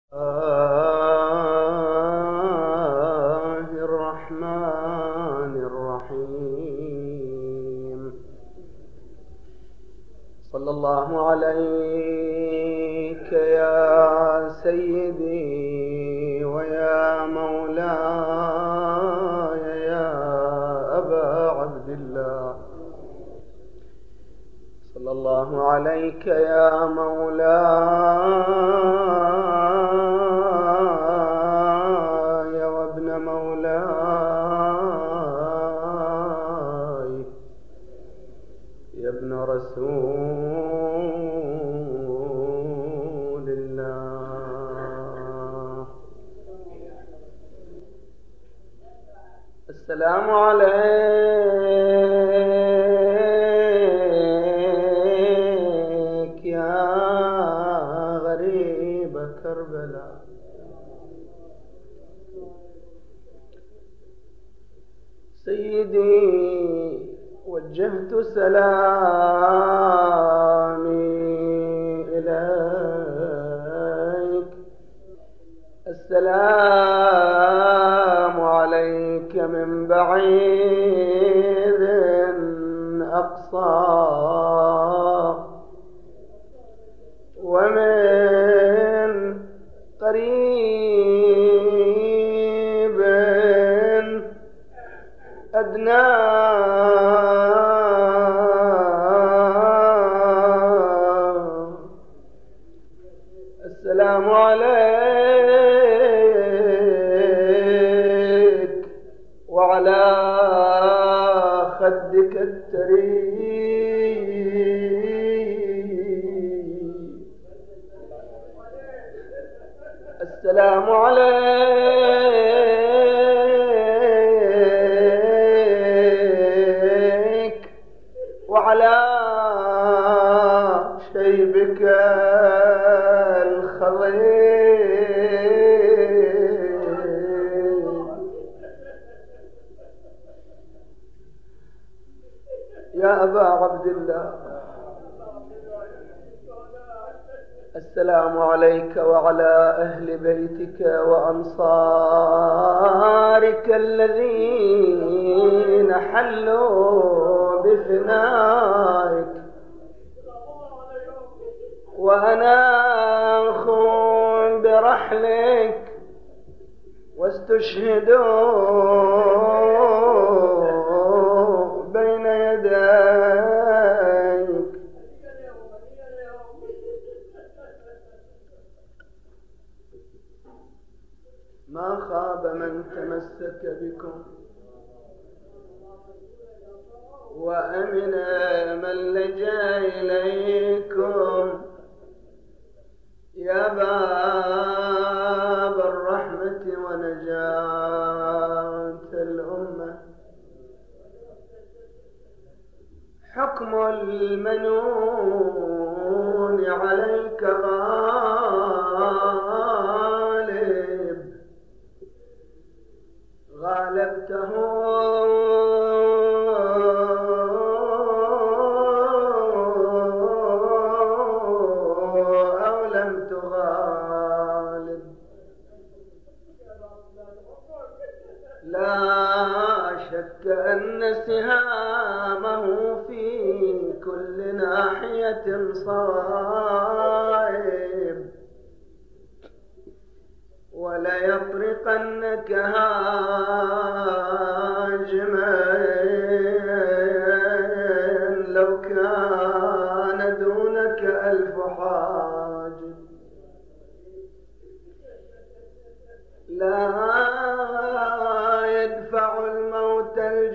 الرحمن الرحيم. صلى الله عليك يا سيدي ويا مولاي يا أبا عبد الله. صلى الله عليك يا مولاي وابن مولاي يا ابن رسول الله. السلام عليك يا غريب كربلاء. سيدي وجهت سلامي إليك. السلام عليك من بعيد أقصى ومن قريب أدنى. السلام عليك وعلى خدك التري. السلام عليك وعلى شيبك الخضير يا أبا عبد الله. السلام عليك وعلى أهل بيتك وأنصارك الذين حلوا بفنائك وأناخوا برحلك واستشهدوا بين يديك. ما خاب من تمسك بكم وأمن من لجأ إليكم يا باب الرحمة ونجاة الأمة. حكم المنون عليك غالب. غالبته أو لم تغالب. لا شك أن سهامه في كل ناحية صائب وليطرقنك هاجما لو كان دونك ألف حاجب. لا يدفع الموت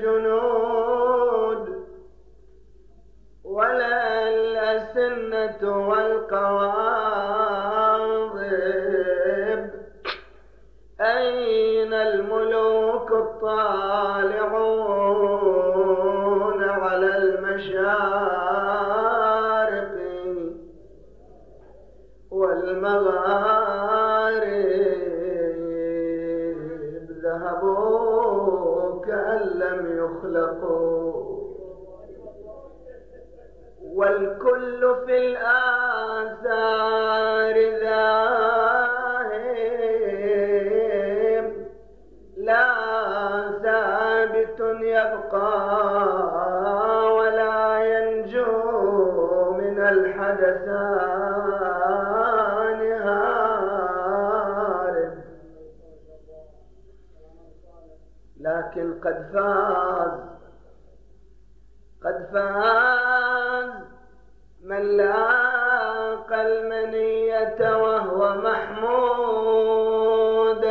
الجنود ولا الأسنة والقواضب. أين الملوك الطالعون على المشارق والمغارب؟ ذهبوا كأن لم يخلقوا والكل في الآثار ذاهب. من الحدثان هارب، لكن قد فاز من لاقى المنية وهو محمود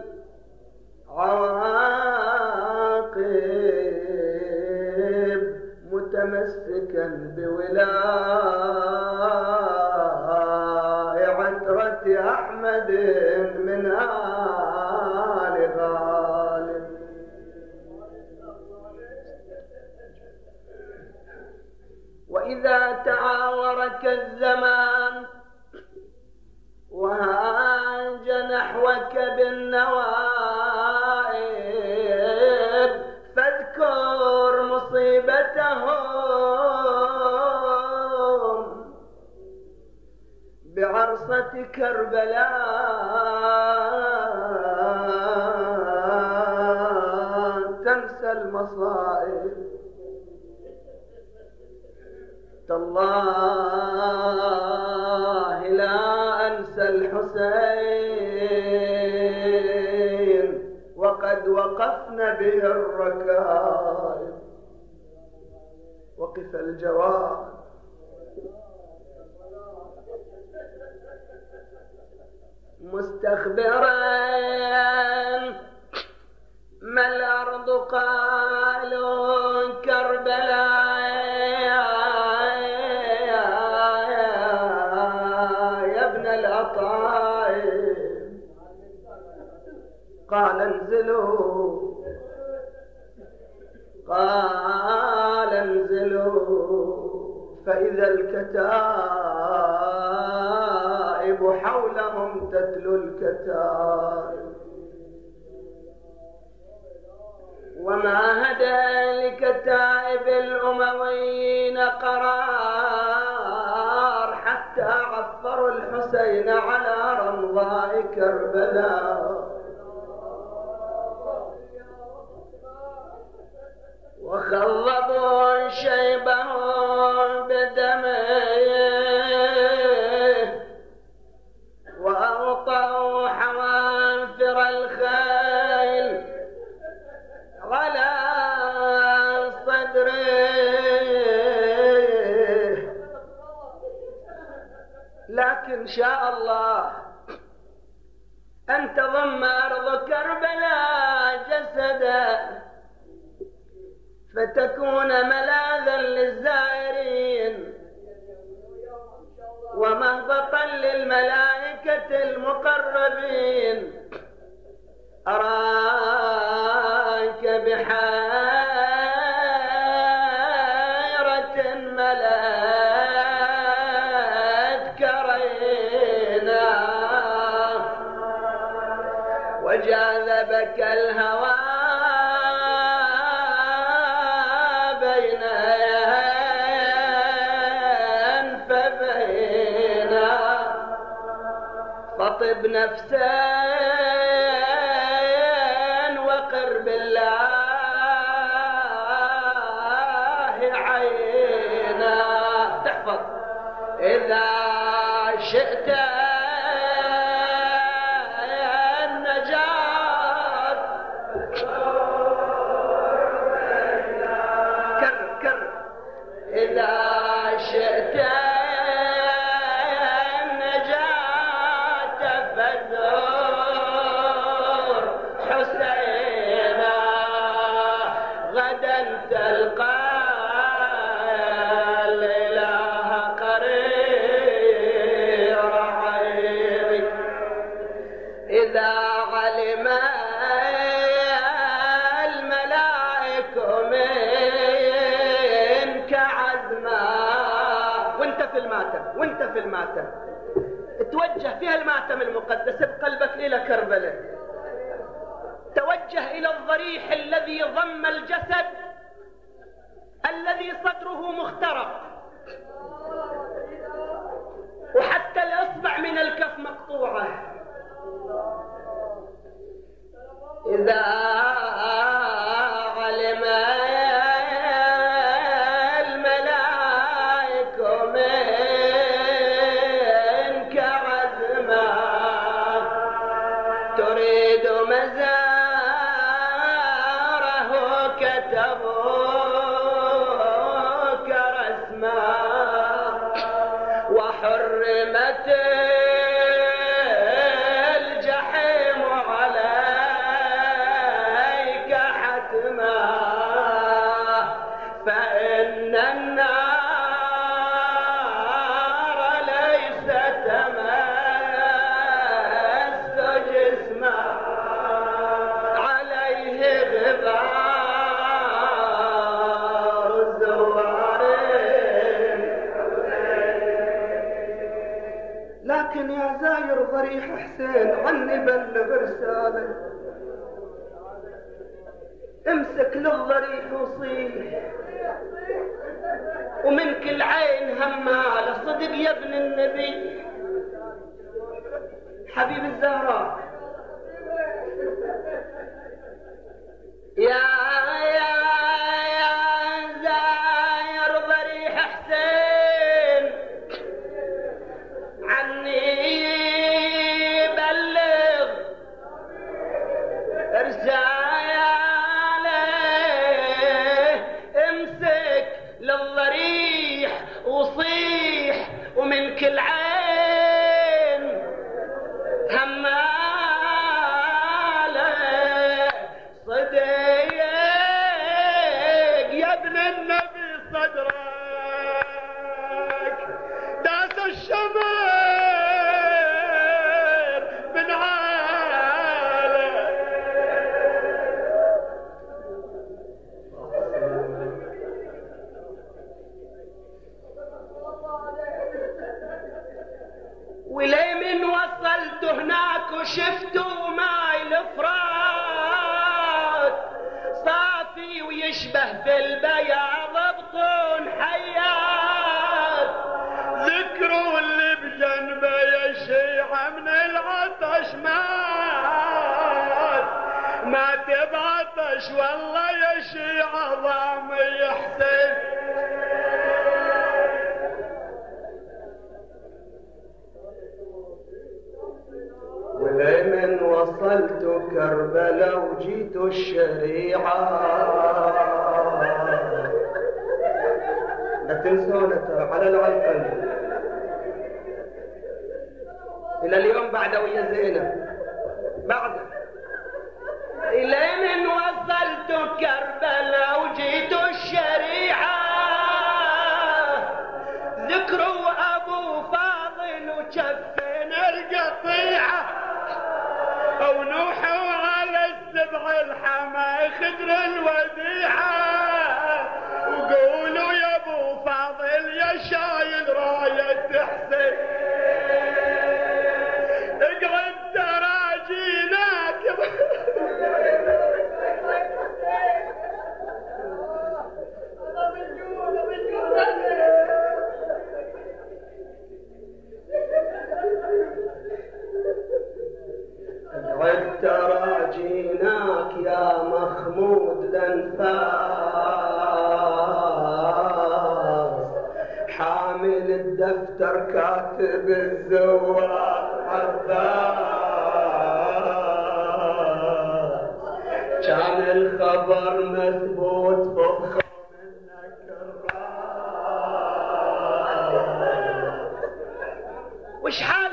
العواقب، متمسكا بولاء عترة أحمد من آل غالب. وإذا تعاورك الزمان وهاج نحوك بالنوائب، فاذكر مصيبتهم بعرصة كربلاء، تنسى المصائب. تالله لا أنسى الحسين وقد وقفن به الركائب. وقف الجواد مستخبرا ما الأرض قالوا كربلاء يا ابن الأطائب. قال انزلوا، قال انزلوا، فإذا الكتائب حولهم تتلو الكتائب. وما هدى لكتائب الأمويين قرار حتى عفروا الحسين على رمضاء كربلاء، وخضبوا شيبه بدمه، وأوطوا حوافر الخيل على صدره. لكن شاء الله أن تضم أرض كربلاء جسدا فتكون ملاذا للزائرين ومهبطا للملائكة المقربين. أراك بحيرة ملأت كرينا، وجاذبك الهوى بين أنفبينا، فطب نفسين وقر بالله عينا. تحفظ إذا شئت النجاة، كر إذا شئت النجاة فزور حسينا، غدا تلقى الإله قرير عيني. إذا علم الملائكة منك عزما، وانت في الماتم توجه فيها الماتم المقدس بقلبك إلى كربلاء، توجه إلى الضريح الذي ضم الجسد الذي صدره مخترق وحتى الإصبع من الكف مقطوعة. إذا علم الملائكة من وحرمت الجحيم عليك حتما فإن النار ليس تمس جسمه عليه غبار الزوار. لكن يا زاير ضريح حسين عني بلغ رسالة، امسك للضريح وصيح ومن كل عين همالة صدق يا ابن النبي حبيب الزهراء. يا زاير ضريح حسين عني بلغ رسالة، امسك للضريح وصيح ومن كل عين همالة صدق يا ابن النبي صدرك داس الشمر من عالم. ولي من وصلت هناك وشفته ماي الفرات صافي ويشبه في البياض بطون حيات، ذكروا اللي بجنبه يشيع من العطش ما تبعطش والله يشيع عظام يحسن. ولمن وصلت كربلاء وجيت الشريعة، لا تنسونا ترى على العلقل إلى اليوم بعد ويا زينب بعد. لمن وصلت كربلاء وجيت الشريعة، ذكروا أبو فاضل وشفين القطيعة، أو نوحوا على السبع الحما خدر الوديعة، وقولوا يا أبو فاضل يا شايل راية حسين اقعد تراجيناك. اقعد تراجيناك يا مخمود الانفاس، حامل الدفتر كاتب الزوار عباس، كان الخبر مثبوت فخر منك الراس. وش حال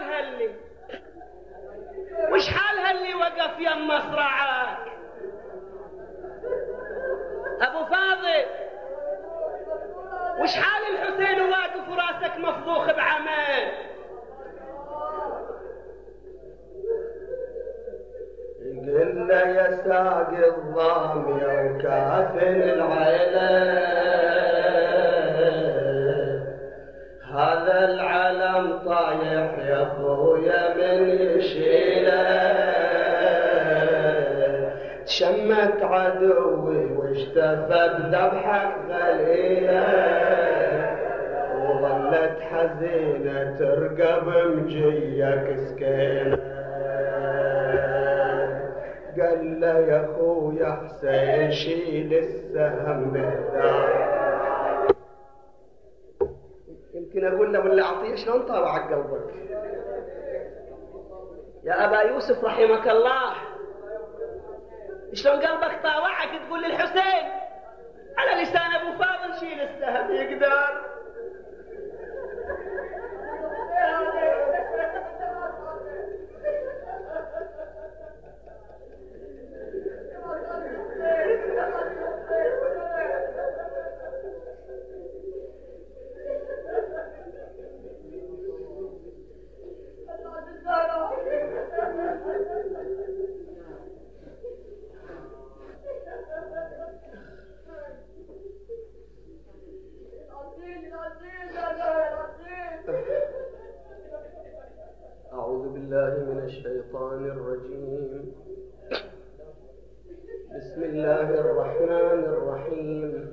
هاللي وقف يم مصرعك ابو فاضل؟ وش حال الحسين واقف وراسك مفضوخ بعمل؟ قل يا ساقي الظامي وكافن العيلة، هذا العلم طايح يا اخويا من يشيله، شمت عدوي واشتفى بذبحك غليله، وظلت حزينه ترقب مجيك سكينه. قال له يا اخويا حسين شيل السهم بالدار. يمكن اقول له ولا اعطيه شلون طالع قلبك يا ابا يوسف رحمك الله، شلون قلبك طاوعك تقول للحسين على لسان ابو فاضل شيل السهم يقدر؟ أعوذ بالله من الشيطان الرجيم. بسم الله الرحمن الرحيم.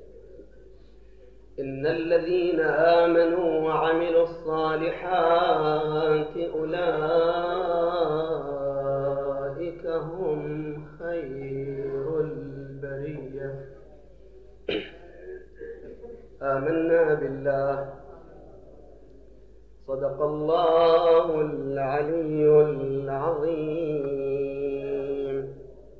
إن الذين آمنوا وعملوا الصالحات أولئك هم خير البرية. آمنا بالله. صدق الله العلي العظيم.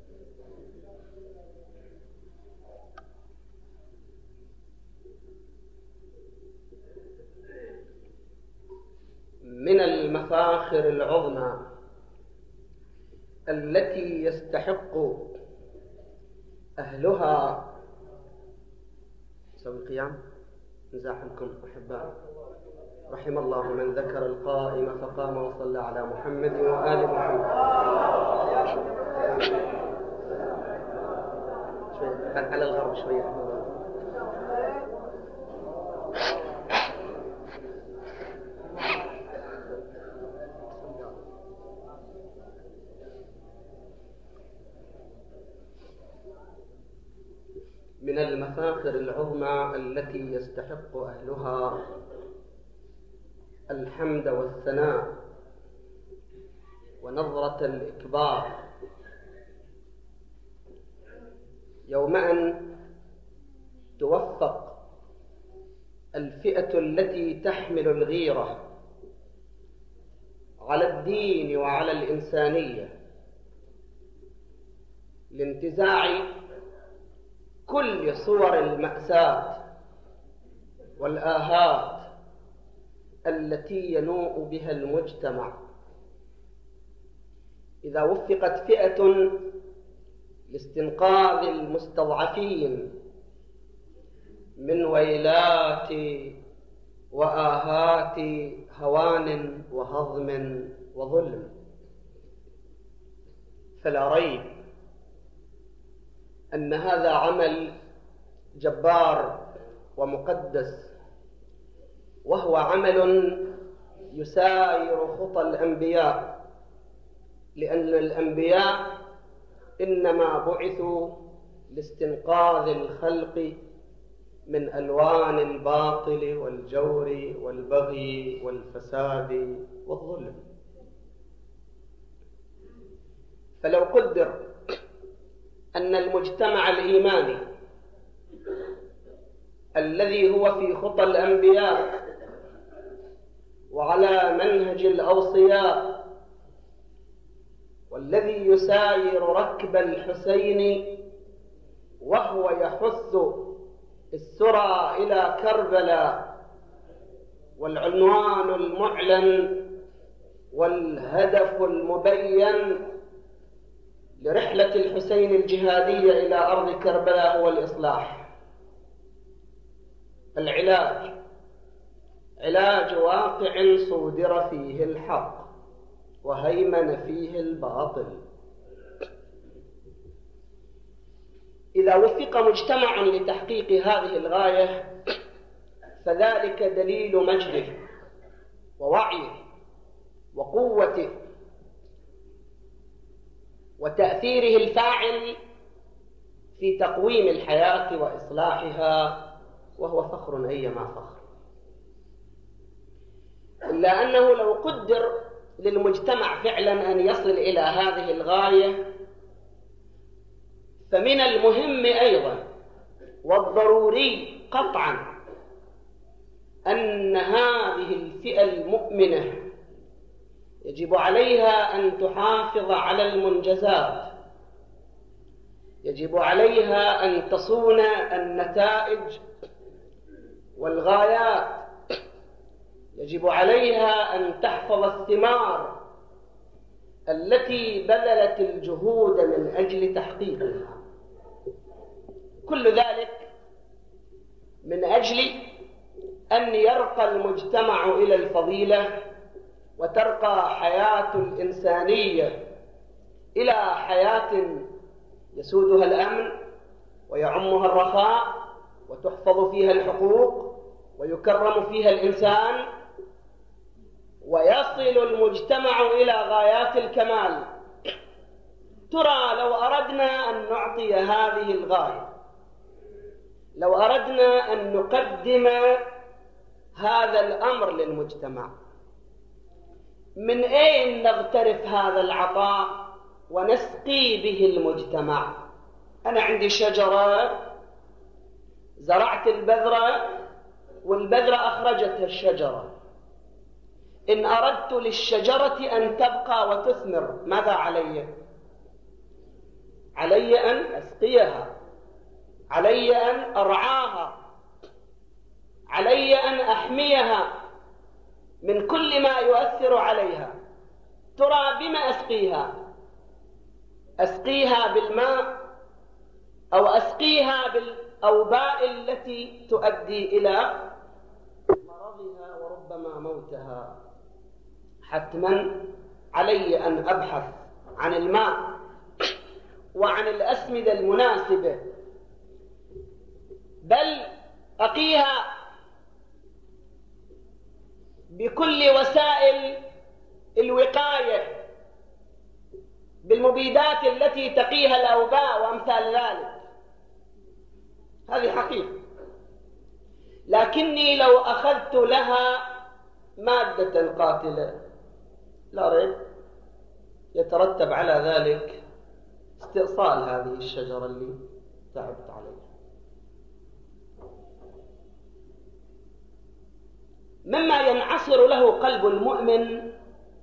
من المفاخر العظمى التي يستحق أهلها سوي قيام نزاحمكم أحباء. رحم الله من ذكر القائم فقام وصلى على محمد وآل محمد. شوية على الغرب شوية. من المفاخر العظمى التي يستحق أهلها الحمد والثناء ونظرة الإكبار يوم أن توفق الفئة التي تحمل الغيرة على الدين وعلى الإنسانية لانتزاع كل صور المأساة والآهات التي ينوء بها المجتمع. إذا وفقت فئة لاستنقاذ المستضعفين من ويلات وآهات هوان وهضم وظلم، فلا ريب أن هذا عمل جبار ومقدس، وهو عمل يساير خطى الأنبياء، لأن الأنبياء إنما بعثوا لاستنقاذ الخلق من ألوان الباطل والجور والبغي والفساد والظلم. فلو قدر أن المجتمع الإيماني الذي هو في خطى الأنبياء وعلى منهج الأوصياء والذي يساير ركب الحسين وهو يحث السرى إلى كربلاء، والعنوان المعلن والهدف المبين لرحلة الحسين الجهادية إلى أرض كربلاء هو الإصلاح. العلاج علاج واقع صودر فيه الحق وهيمن فيه الباطل. إذا وفق مجتمع لتحقيق هذه الغاية فذلك دليل مجده ووعيه وقوته وتأثيره الفاعل في تقويم الحياة وإصلاحها، وهو فخر أيما فخر. إلا أنه لو قدر للمجتمع فعلا أن يصل إلى هذه الغاية فمن المهم أيضا والضروري قطعا أن هذه الفئة المؤمنة يجب عليها أن تحافظ على المنجزات، يجب عليها أن تصون النتائج والغايات، يجب عليها أن تحفظ الثمار التي بذلت الجهود من أجل تحقيقها. كل ذلك من أجل أن يرقى المجتمع إلى الفضيلة وترقى حياة الإنسانية إلى حياة يسودها الأمن ويعمها الرخاء وتحفظ فيها الحقوق ويكرم فيها الإنسان ويصل المجتمع إلى غايات الكمال. ترى لو أردنا أن نعطي هذه الغاية، لو أردنا أن نقدم هذا الأمر للمجتمع، من أين نغترف هذا العطاء ونسقي به المجتمع؟ أنا عندي شجرة، زرعت البذرة والبذرة أخرجتها الشجرة. إن أردت للشجرة أن تبقى وتثمر، ماذا علي؟ علي أن أسقيها، علي أن أرعاها، علي أن أحميها من كل ما يؤثر عليها. ترى بما أسقيها؟ أسقيها بالماء أو أسقيها بالأوباء التي تؤدي إلى مرضها وربما موتها. حتما علي أن أبحث عن الماء وعن الأسمدة المناسبة، بل أقيها بكل وسائل الوقاية، بالمبيدات التي تقيها الأوباء وأمثال ذلك. هذه حقيقة. لكني لو أخذت لها مادة قاتلة لا ريب يترتب على ذلك استئصال هذه الشجرة اللي تعبت عليها. مما ينعصر له قلب المؤمن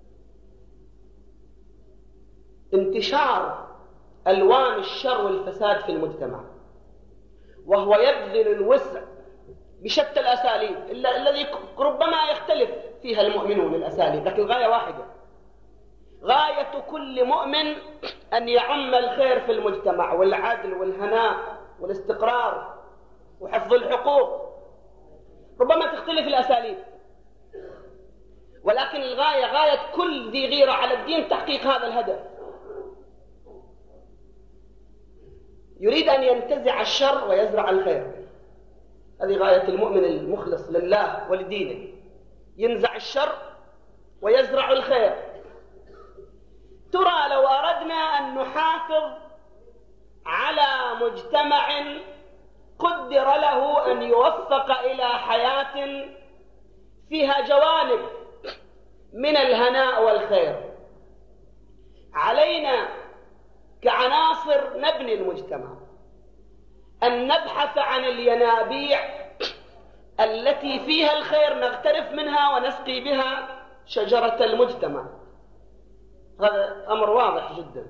انتشار ألوان الشر والفساد في المجتمع، وهو يبذل الوسع بشتى الأساليب الذي ربما يختلف فيها المؤمنون الأساليب، لكن الغاية واحدة. غاية كل مؤمن أن يعم الخير في المجتمع والعدل والهناء والاستقرار وحفظ الحقوق. ربما تختلف الأساليب، ولكن الغاية غاية كل ذي غيرة على الدين تحقيق هذا الهدف. يريد أن ينتزع الشر ويزرع الخير. هذه غاية المؤمن المخلص لله ولدينه، ينزع الشر ويزرع الخير. ترى لو أردنا أن نحافظ على مجتمع قدر له أن يوفق إلى حياة فيها جوانب من الهناء والخير، علينا كعناصر نبني المجتمع أن نبحث عن الينابيع التي فيها الخير، نغترف منها ونسقي بها شجرة المجتمع. هذا أمر واضح جدا.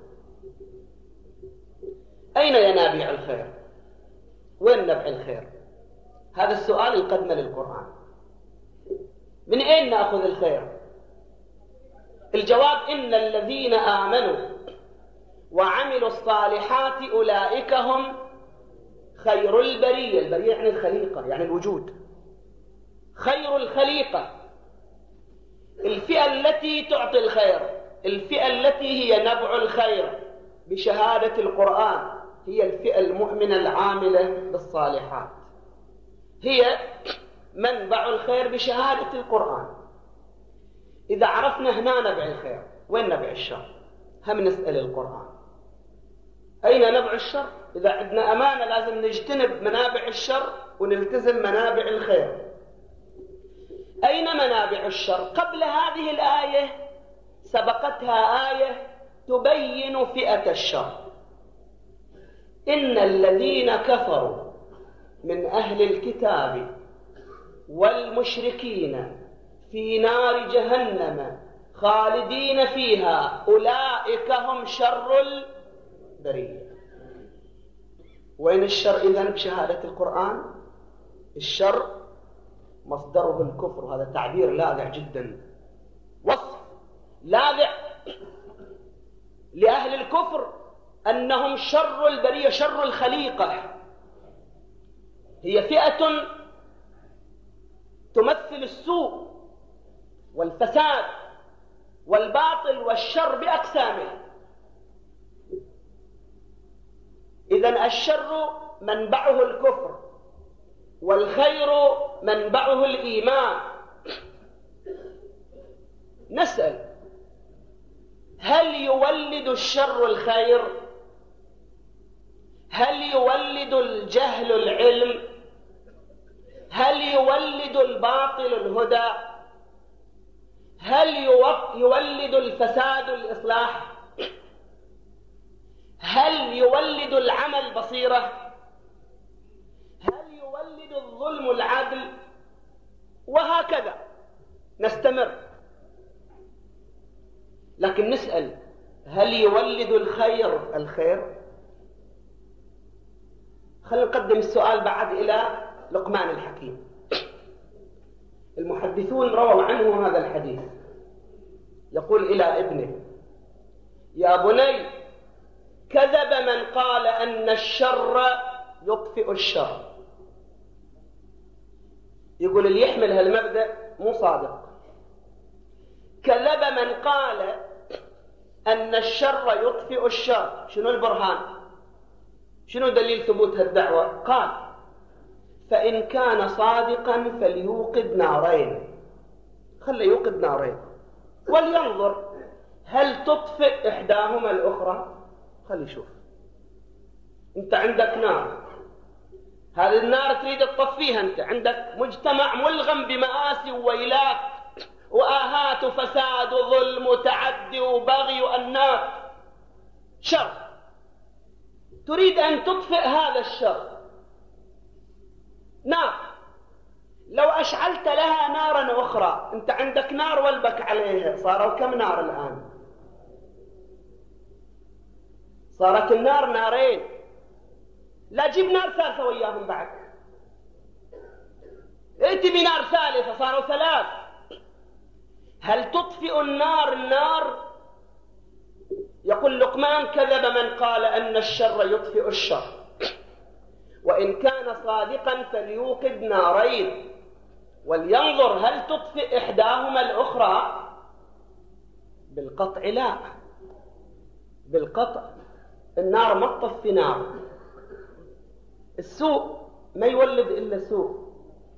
أين ينابيع الخير؟ وين نبع الخير؟ هذا السؤال القدم للقرآن. من أين نأخذ الخير؟ الجواب: إن الذين آمنوا وعملوا الصالحات أولئك هم خير البرية. البرية يعني الخليقة، يعني الوجود، خير الخليقة. الفئة التي تعطي الخير، الفئة التي هي نبع الخير بشهادة القرآن، هي الفئة المؤمنة العاملة بالصالحات، هي منبع الخير بشهادة القرآن. إذا عرفنا هنا نبع الخير، وين نبع الشر؟ هم نسأل القرآن أين نبع الشر؟ إذا عندنا أمانة لازم نجتنب منابع الشر ونلتزم منابع الخير. أين منابع الشر؟ قبل هذه الآية سبقتها آية تبين فئة الشر. إن الذين كفروا من أهل الكتاب والمشركين في نار جهنم خالدين فيها أولئك هم شر البرية. وين الشر إذن بشهادة القرآن؟ الشر مصدره الكفر، هذا تعبير لاذع جدا، وصف لاذع لأهل الكفر أنهم شر البرية، شر الخليقة. هي فئة تمثل السوء والفساد والباطل والشر بأقسامه. إذن الشر منبعه الكفر، والخير منبعه الإيمان. نسأل: هل يولد الشر الخير؟ هل يولد الجهل العلم؟ هل يولد الباطل الهدى؟ هل يولد الفساد الإصلاح؟ هل يولد العمل بصيرة؟ هل يولد الظلم العدل؟ وهكذا نستمر. لكن نسأل: هل يولد الخير الخير؟ خلينا نقدم السؤال بعد إلى لقمان الحكيم. المحدثون رووا عنه هذا الحديث، يقول إلى ابنه: يا بني، كذب من قال أن الشر يطفئ الشر. يقول اللي يحمل هالمبدأ مو صادق. كذب من قال أن الشر يطفئ الشر. شنو البرهان؟ شنو دليل ثبوت هالدعوة؟ قال: فإن كان صادقا فليوقد نارين. خلي يوقد نارين ولينظر هل تطفئ إحداهما الأخرى. خلي يشوف. أنت عندك نار، هذه النار تريد تطفيها. أنت عندك مجتمع ملغم بمآسي وويلات وآهات وفساد وظلم وتعدي وبغي وأنات، شر، تريد أن تطفئ هذا الشر. نار، لو أشعلت لها نارا أخرى، أنت عندك نار والبك عليها، صاروا كم نار الآن؟ صارت النار نارين. لا جيب نار ثالثة وياهم بعد، ائتي بنار ثالثة، صاروا ثلاث. هل تطفئ النار النار؟ يقول لقمان: كذب من قال أن الشر يطفئ الشر، وإن كان صادقا فليوقد نارين ولينظر هل تطفئ إحداهما الأخرى. بالقطع لا، بالقطع النار ما تطفي نار. السوء ما يولد إلا سوء.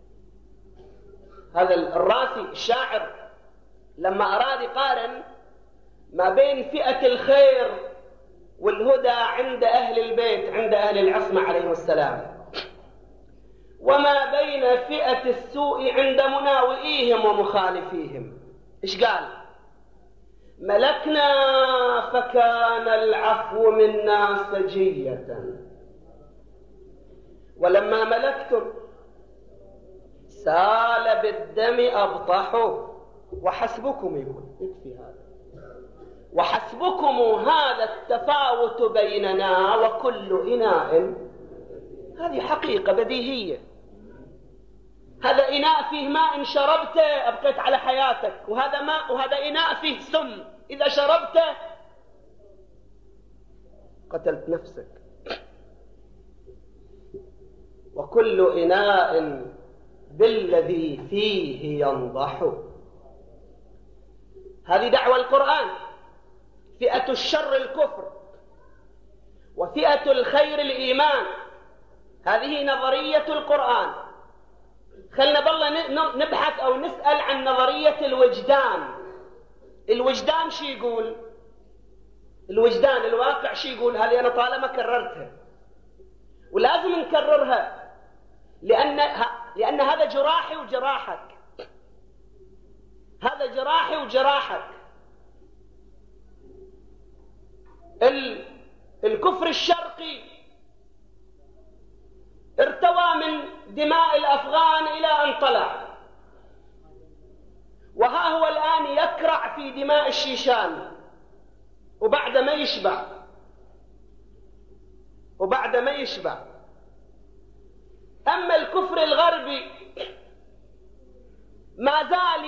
هذا الراسي الشاعر لما أراد يقارن ما بين فئة الخير والهدى عند أهل البيت، عند أهل العصمة عليهم السلام، وما بين فئة السوء عند مناوئيهم ومخالفيهم، إيش قال؟ ملكنا فكان العفو منا سجية، ولما ملكتم سال بالدم أبطحوا. وحسبكم، يقول يكفي هذا، وحسبكم هذا التفاوت بيننا وكل إناء. هذه حقيقة بديهية. هذا إناء فيه ماء شربته أبقيت على حياتك، وهذا ماء، وهذا إناء فيه سم إذا شربته قتلت نفسك. وكل إناء بالذي فيه ينضح. هذه دعوة القرآن. فئة الشر الكفر، وفئة الخير الإيمان. هذه نظرية القرآن. خلنا بالله نبحث أو نسأل عن نظرية الوجدان. الوجدان شي يقول؟ الوجدان الواقع شي يقول؟ هذه أنا طالما كررتها ولازم نكررها، لأن هذا جراحي وجراحك، هذا جراحي وجراحك. الكفر الشرقي ارتوى من دماء الأفغان إلى أن طلع، وها هو الآن يكرع في دماء الشيشان، وبعد ما يشبع. أما الكفر الغربي ما زال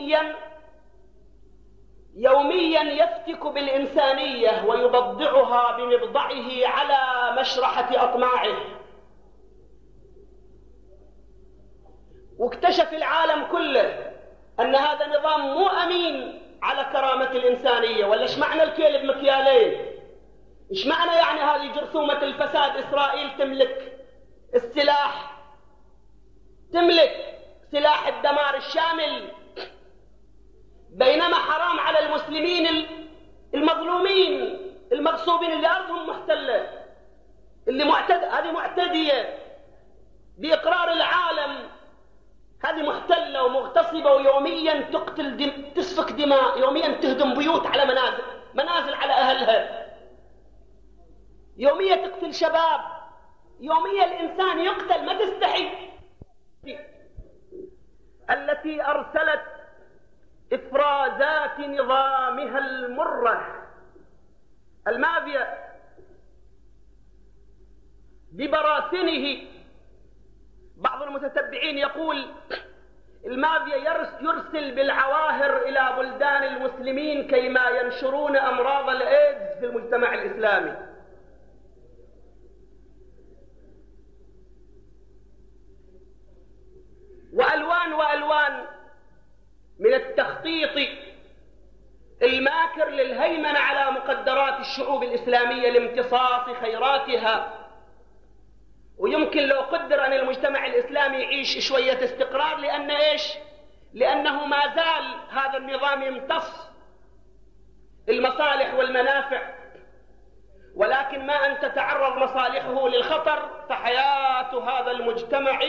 يوميا يفتك بالإنسانية ويبضعها بمبضعه على مشرحة أطماعه. واكتشف العالم كله أن هذا نظام مو أمين على كرامة الإنسانية. ولا إيش معنى الكيل بمكيالين؟ إيش معنى يعني هذه جرثومة الفساد؟ إسرائيل تملك السلاح تملك سلاح الدمار الشامل، بينما حرام على المسلمين المظلومين المغصوبين اللي أرضهم محتلة، اللي هذه معتدية بإقرار العالم، هذه محتلة ومغتصبة ويوميا تقتل تسفك دماء، يوميا تهدم بيوت على منازل على أهلها، يوميا تقتل شباب، يوميا الإنسان يقتل، ما تستحي. التي أرسلت إفرازات نظامها المرة المافيا ببراثنه. بعض المتتبعين يقول المافيا يرسل بالعواهر إلى بلدان المسلمين كيما ينشرون أمراض الإيدز في المجتمع الإسلامي. وألوان من التخطيط الماكر للهيمنة على مقدرات الشعوب الإسلامية لامتصاص خيراتها. ويمكن لو قدر أن المجتمع الإسلامي يعيش شوية استقرار، لأنه ما زال هذا النظام يمتص المصالح والمنافع، ولكن ما أن تتعرض مصالحه للخطر فحياة هذا المجتمع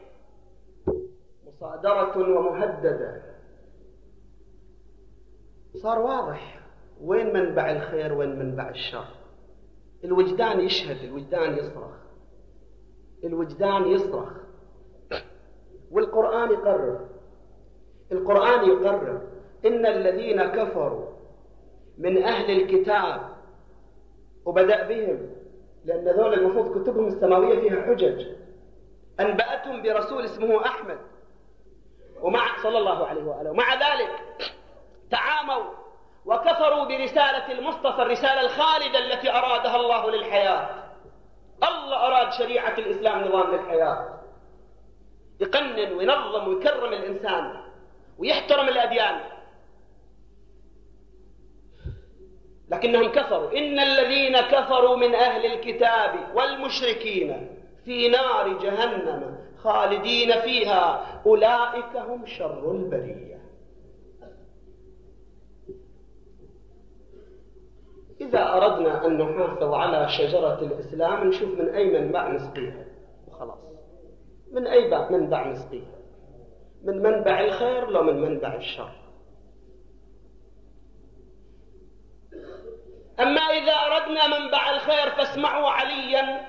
مصادرة ومهددة. صار واضح وين منبع الخير وين منبع الشر. الوجدان يشهد، الوجدان يصرخ، والقرآن يقرر إن الذين كفروا من أهل الكتاب، وبدأ بهم لأن ذول المفروض كتبهم السماوية فيها حجج، أنبأتهم برسول اسمه أحمد صلى الله عليه وآله، ومع ذلك تعاموا وكفروا برسالة المصطفى، الرسالة الخالدة التي أرادها الله للحياة. الله أراد شريعة الإسلام نظام للحياة، يقنن وينظم ويكرم الإنسان ويحترم الأديان، لكنهم كفروا. إن الذين كفروا من أهل الكتاب والمشركين في نار جهنم خالدين فيها أولئك هم شر البرية. إذا أردنا أن نحافظ على شجرة الإسلام نشوف من أي منبع نسقيها وخلاص، من أي منبع نسقيها، من منبع الخير لو من منبع الشر. أما إذا أردنا منبع الخير فاسمعوا عليا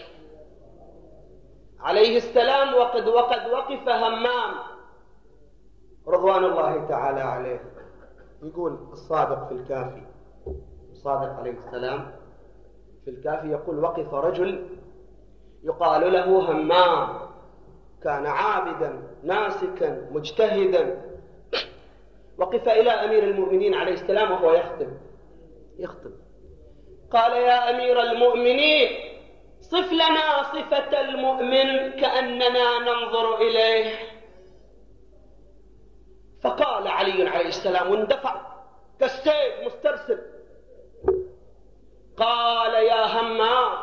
عليه السلام وقد وقف همام رضوان الله تعالى عليه، يقول الصادق في الكافي، الصادق عليه السلام في الكافي يقول: وقف رجل يقال له همام، كان عابدا ناسكا مجتهدا، وقف إلى أمير المؤمنين عليه السلام وهو يخطب، قال: يا أمير المؤمنين صف لنا صفة المؤمن كأننا ننظر إليه. فقال علي عليه السلام واندفع كالسيف مسترسل، قال: يا همام،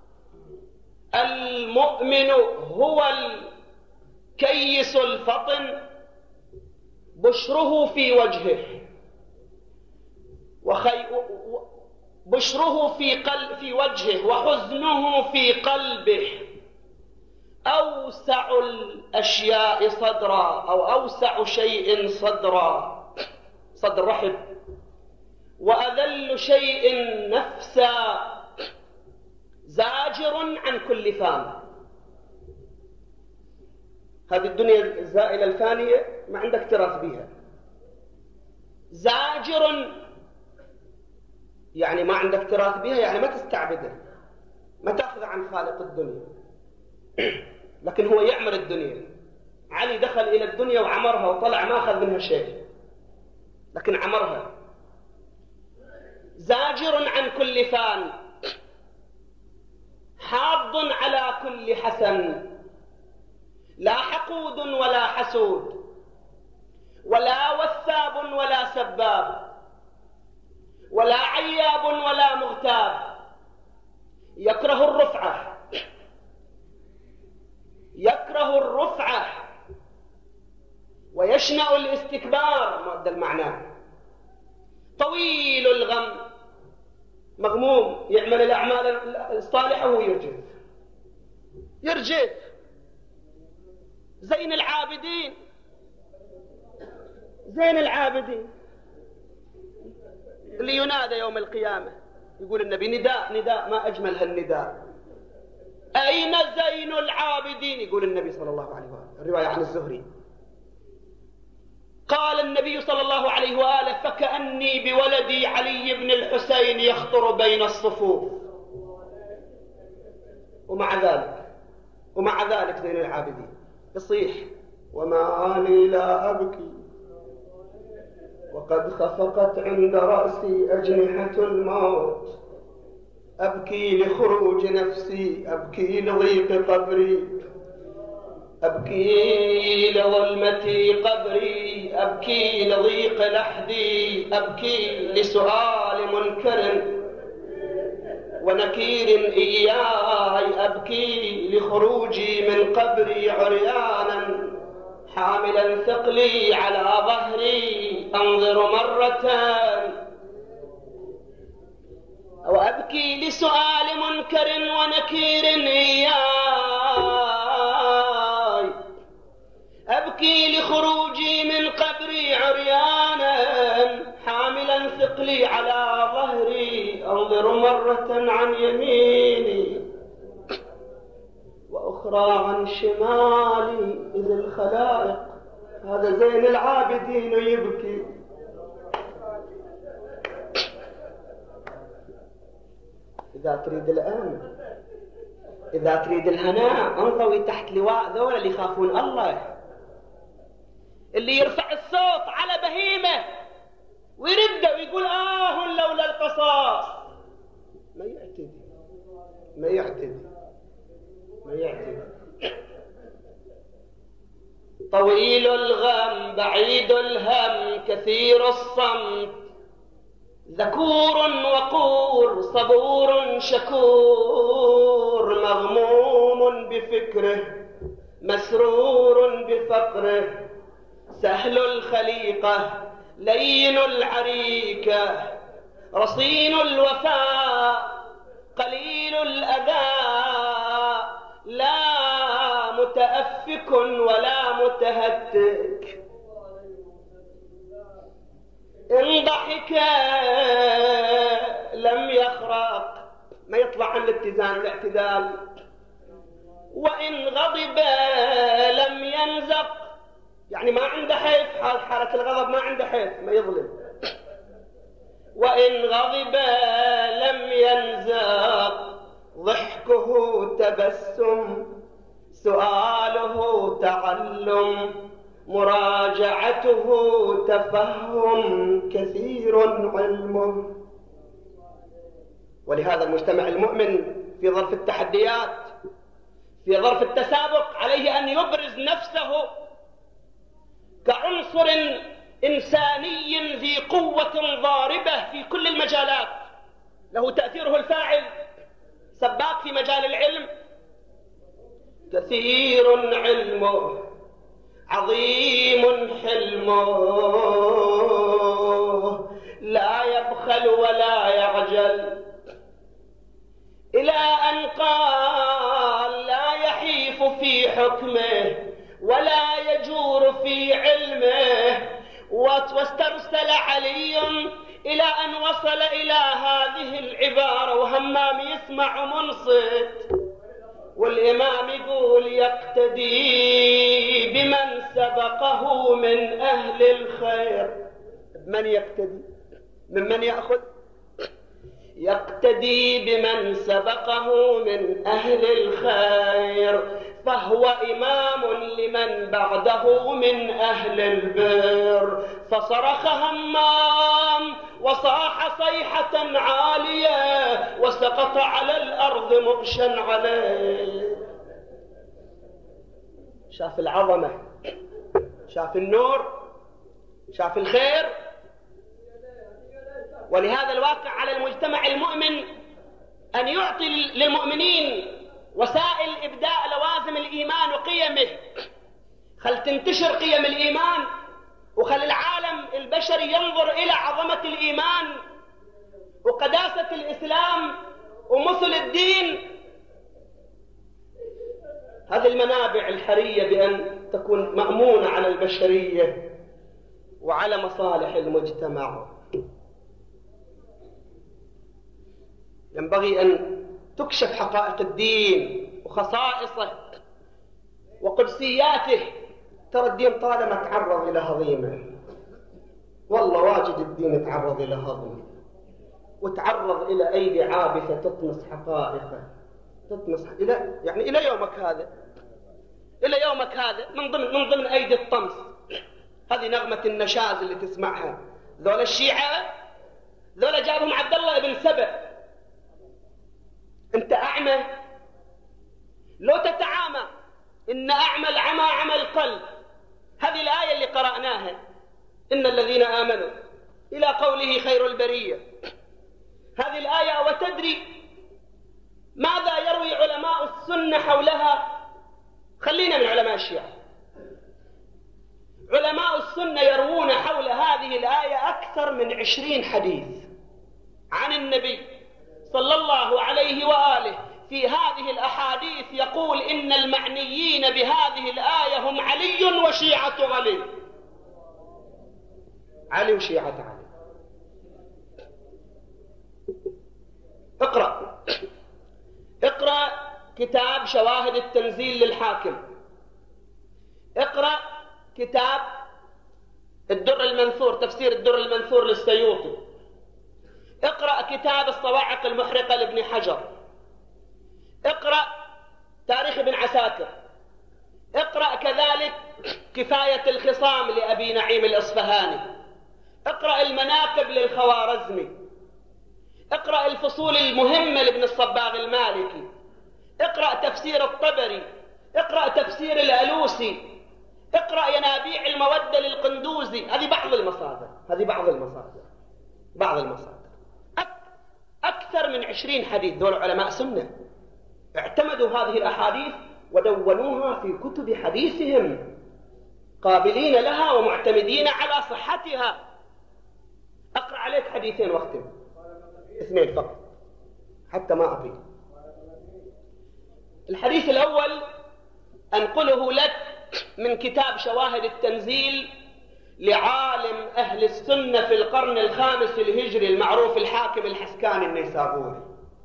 المؤمن هو الكيس الفطن، بشره في وجهه بشره في وجهه وحزنه في قلبه، أوسع الأشياء صدرا أو أوسع شيء صدرا، صدر رحب، وأذل شيء نفسا، زاجر عن كل فان. هذه الدنيا الزائلة الفانية ما عندك اكتراث بها. زاجر يعني ما عندك اكتراث بها، يعني ما تستعبدها، ما تأخذ عن خالق الدنيا، لكن هو يعمر الدنيا. علي دخل إلى الدنيا وعمرها وطلع ما أخذ منها شيء، لكن عمرها. زاجر عن كل فان، حاض على كل حسن، لا حقود ولا حسود، ولا وثاب ولا سباب، ولا عياب ولا مغتاب، يكره الرفعة ويشنأ الاستكبار مؤدى المعنى. طويل الغم، مغموم، يعمل الأعمال الصالحة ويرجف. زين العابدين، زين العابدين اللي ينادى يوم القيامة، يقول النبي نداء ما أجمل هالنداء، أين زين العابدين؟ يقول النبي صلى الله عليه وآله، الرواية عن الزهري، قال النبي صلى الله عليه وآله: فكأني بولدي علي بن الحسين يخطر بين الصفوف. ومع ذلك زين العابدين يصيح: وما لي لا أبكي وقد خفقت عند رأسي أجنحة الموت، أبكي لخروج نفسي، أبكي لضيق قبري، أبكي لظلمة قبري، أبكي لضيق لحدي، أبكي لسؤال منكر ونكير إياي، أبكي لخروجي من قبري عريانا حاملا ثقلي على ظهري أنظر مرة، وأبكي لسؤال منكر ونكير إياي، أبكي لخروجي من قبري عريانا حاملا ثقلي على ظهري أنظر مرة عن يميني وأخرى عن شمالي إذ الخلائق. هذا زين العابدين يبكي. إذا تريد الأمن، إذا تريد الهناء، انضوي تحت لواء ذولا اللي يخافون الله، اللي يرفع الصوت على بهيمة ويرده ويقول لولا القصاص. ما يعتدي. طويل الغم، بعيد الهم، كثير الصمت، ذكور وقور، صبور شكور، مغموم بفكره، مسرور بفقره، سهل الخليقة، لين العريكة، رصين الوفاء، قليل الأذى، لا متأفك ولا متهتك. إن ضحك لم يخرق، ما يطلع عن الاتزان والاعتدال. وإن غضب لم ينزق، يعني ما عنده حيف، حالة الغضب ما عنده حيف، ما يظلم. وإن غضب لم ينزق، ضحكه تبسم، سؤاله تعلم، مراجعته تفهم، كثير علمه. ولهذا المجتمع المؤمن في ظرف التحديات، في ظرف التسابق، عليه أن يبرز نفسه كعنصر إنساني ذي قوة ضاربة في كل المجالات، له تأثيره الفاعل، سباق في مجال العلم، كثير علمه، عظيم حلمه، لا يبخل ولا يعجل، إلى أن قال: لا يحيف في حكمه ولا يجور في علمه. واسترسل علي إلى أن وصل إلى هذه العبارة، وهمام يسمع منصت، والإمام يقول: يقتدي بمن سبقه من أهل الخير. من يقتدي؟ ممن يأخذ؟ يقتدي بمن سبقه من أهل الخير، فهو إمام لمن بعده من أهل البر. فصرخ همام وصاح صيحة عالية وسقط على الأرض مغشا عليه. شاف العظمة، شاف النور، شاف الخير. ولهذا الواقع على المجتمع المؤمن أن يعطي للمؤمنين وسائل إبداء لوازم الإيمان وقيمه، خل تنتشر قيم الإيمان، وخل العالم البشري ينظر إلى عظمة الإيمان وقداسة الإسلام ومثل الدين. هذه المنابع الحرية بأن تكون مأمونة على البشرية وعلى مصالح المجتمع. ينبغي أن تكشف حقائق الدين وخصائصه وقدسياته. ترى الدين طالما تعرض إلى هضيمة، والله واجد الدين تعرض إلى هضم وتعرض إلى أيدي عابثة تطمس حقائقه، تطمس إلى يومك هذا، إلى يومك هذا من ضمن أيدي الطمس. هذه نغمة النشاز اللي تسمعها. ذولا الشيعة ذولا جابهم عبد الله بن سبأ. أنت أعمى لو تتعامى، إن أعمى العمى عمى القلب. هذه الآية اللي قرأناها، إن الذين آمنوا إلى قوله خير البرية. هذه الآية وتدري ماذا يروي علماء السنة حولها؟ خلينا من علماء الشيعة. علماء السنة يروون حول هذه الآية أكثر من 20 حديث عن النبي صلى الله عليه وآله. في هذه الأحاديث يقول إن المعنيين بهذه الآية هم علي وشيعة علي، علي وشيعة علي. اقرأ كتاب شواهد التنزيل للحاكم، اقرأ كتاب الدر المنثور، تفسير الدر المنثور للسيوطي، اقرأ كتاب الصواعق المحرقة لابن حجر، اقرأ تاريخ ابن عساكر، اقرأ كذلك كفاية الخصام لأبي نعيم الأصفهاني، اقرأ المناقب للخوارزمي، اقرأ الفصول المهمة لابن الصباغ المالكي، اقرأ تفسير الطبري، اقرأ تفسير الألوسي، اقرأ ينابيع المودة للقندوزي. هذه بعض المصادر أكثر من 20 حديث. دول علماء سنة اعتمدوا هذه الأحاديث ودونوها في كتب حديثهم، قابلين لها ومعتمدين على صحتها. أقرأ عليك حديثين واختم، 2 فقط حتى ما أطيل. الحديث الأول أنقله لك من كتاب شواهد التنزيل لعالم أهل السنة في القرن الخامس الهجري المعروف الحاكم الحسكاني النيسابوري.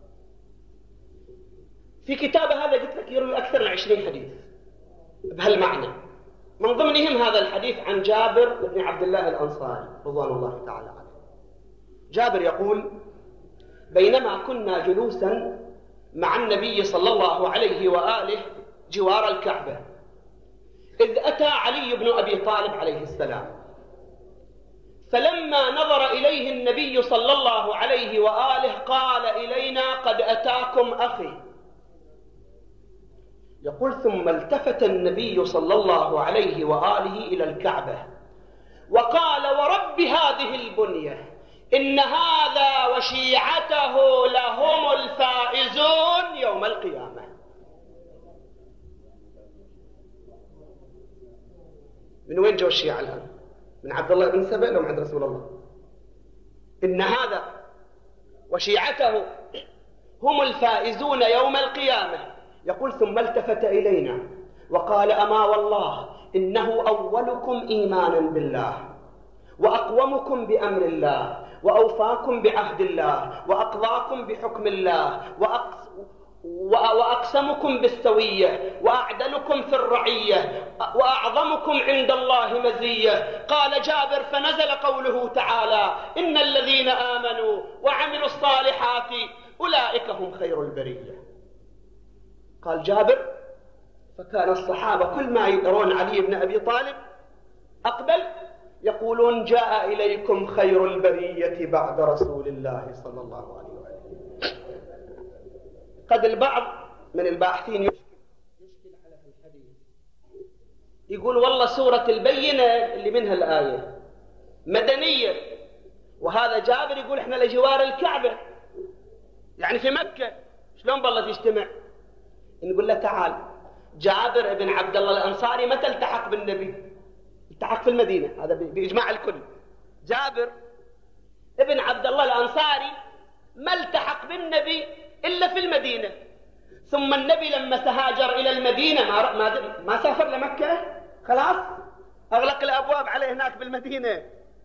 في كتابه هذا قلت لك يروي أكثر من 20 حديث بهالمعنى، من ضمنهم هذا الحديث عن جابر بن عبد الله الأنصاري رضوان الله تعالى عنه. جابر يقول: بينما كنا جلوسا مع النبي صلى الله عليه وآله جوار الكعبة، إذ أتى علي بن أبي طالب عليه السلام، فلما نظر إليه النبي صلى الله عليه وآله قال: إلينا قد أتاكم أخي. يقول: ثم التفت النبي صلى الله عليه وآله إلى الكعبة وقال: ورب هذه البنية إن هذا وشيعته لهم الفائزون يوم القيامة. من وين جو الشيعة الآن؟ من عبد الله بن سبأ لو عند رسول الله. إن هذا وشيعته هم الفائزون يوم القيامة. يقول: ثم التفت إلينا وقال: أما والله إنه أولكم إيمانا بالله وأقومكم بأمر الله وأوفاكم بعهد الله وأقضاكم بحكم الله وأقسمكم بالسوية وأعدلكم في الرعية وأعظمكم عند الله مزية. قال جابر: فنزل قوله تعالى: إن الذين آمنوا وعملوا الصالحات أولئك هم خير البرية. قال جابر: فكان الصحابة كل ما يرون علي بن أبي طالب أقبل يقولون: جاء إليكم خير البرية بعد رسول الله صلى الله عليه وسلم. قد البعض من الباحثين يشكل على الحديث، يقول: والله سورة البينة اللي منها الآية مدنية، وهذا جابر يقول إحنا لجوار الكعبة، يعني في مكة، شلون بالله تجتمع؟ نقول له: تعال جابر بن عبد الله الأنصاري متى التحق بالنبي؟ التحق في المدينة، هذا بإجماع الكل. جابر ابن عبد الله الأنصاري ما التحق بالنبي إلا في المدينة، ثم النبي لما تهاجر إلى المدينة ما سافر لمكة، خلاص أغلق الأبواب عليه هناك بالمدينة.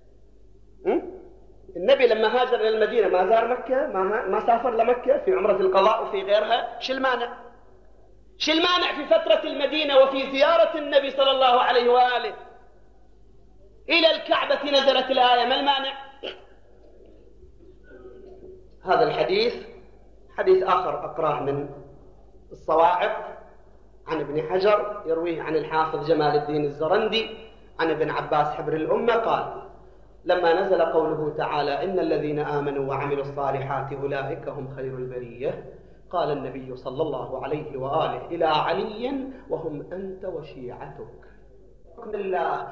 النبي لما هاجر إلى المدينة ما زار مكة، ما سافر لمكة في عمرة القضاء وفي غيرها. شو المانع؟ شو المانع في فترة المدينة وفي زيارة النبي صلى الله عليه وآله إلى الكعبة نزلت الآية؟ ما المانع؟ هذا الحديث حديث آخر أقراه من الصواعق عن ابن حجر، يرويه عن الحافظ جمال الدين الزرندي عن ابن عباس حبر الأمة قال: لما نزل قوله تعالى: إن الذين آمنوا وعملوا الصالحات أولئك هم خير البرية، قال النبي صلى الله عليه وآله إلى علي: وهم أنت وشيعتك بالله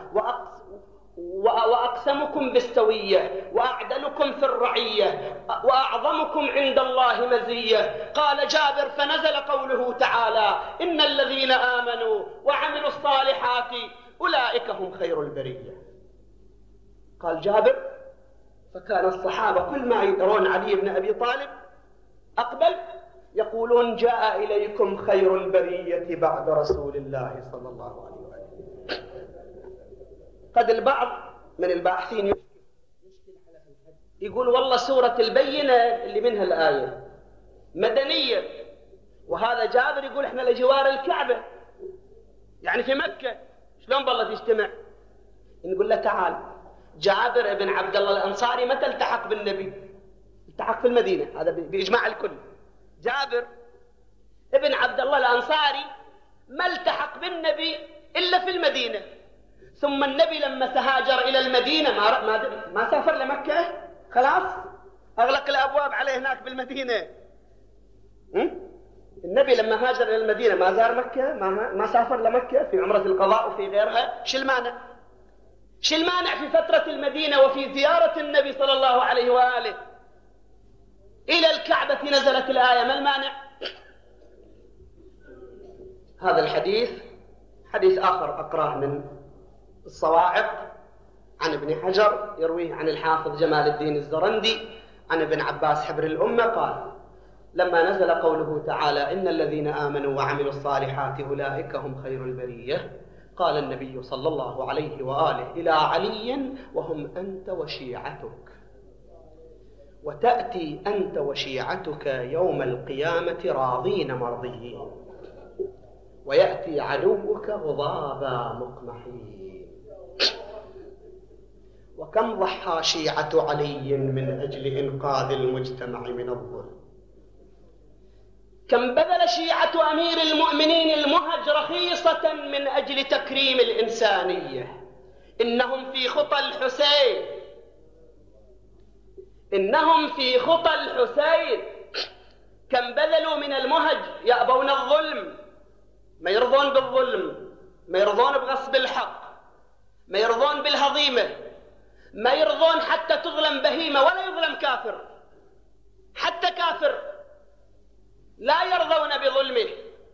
وأقسمكم بالسوية وأعدلكم في الرعية وأعظمكم عند الله مزية. قال جابر: فنزل قوله تعالى: إن الذين آمنوا وعملوا الصالحات أولئك هم خير البرية. قال جابر: فكان الصحابة كل ما يرون علي بن أبي طالب أقبل يقولون: جاء إليكم خير البرية بعد رسول الله صلى الله عليه وسلم. قد البعض من الباحثين يقول: والله سورة البينة اللي منها الآية مدنية، وهذا جابر يقول احنا لجوار الكعبة يعني في مكة، شلون بالله تجتمع؟ نقول له: تعال، جابر بن عبد الله الأنصاري متى التحق بالنبي؟ التحق في المدينة، هذا بإجماع الكل. جابر ابن عبد الله الأنصاري ما التحق بالنبي إلا في المدينة، ثم النبي لما تهاجر إلى المدينة ما سافر لمكة، خلاص أغلق الأبواب عليه هناك بالمدينة. النبي لما هاجر إلى المدينة ما زار مكة، ما سافر لمكة في عمرة القضاء وفي غيرها. شو المانع؟ شو المانع في فترة المدينة وفي زيارة النبي صلى الله عليه وآله إلى الكعبة نزلت الآية؟ ما المانع؟ هذا الحديث حديث آخر أقراه من الصواعق عن ابن حجر، يرويه عن الحافظ جمال الدين الزرندي عن ابن عباس حبر الأمة قال: لما نزل قوله تعالى: إن الذين آمنوا وعملوا الصالحات أولئك هم خير البرية، قال النبي صلى الله عليه وآله إلى علي: وهم أنت وشيعتك، وتأتي أنت وشيعتك يوم القيامة راضين مرضيين، ويأتي عدوك غضابا مقمحين. وكم ضحى شيعة علي من أجل إنقاذ المجتمع من الظلم، كم بذل شيعة أمير المؤمنين المهج رخيصة من أجل تكريم الإنسانية. إنهم في خطى الحسين، إنهم في خطى الحسين كم بذلوا من المهج، يأبون الظلم، ما يرضون بالظلم، ما يرضون بغصب الحق، ما يرضون بالهضيمة، ما يرضون حتى تظلم بهيمة ولا يظلم كافر، حتى كافر لا يرضون بظلمه.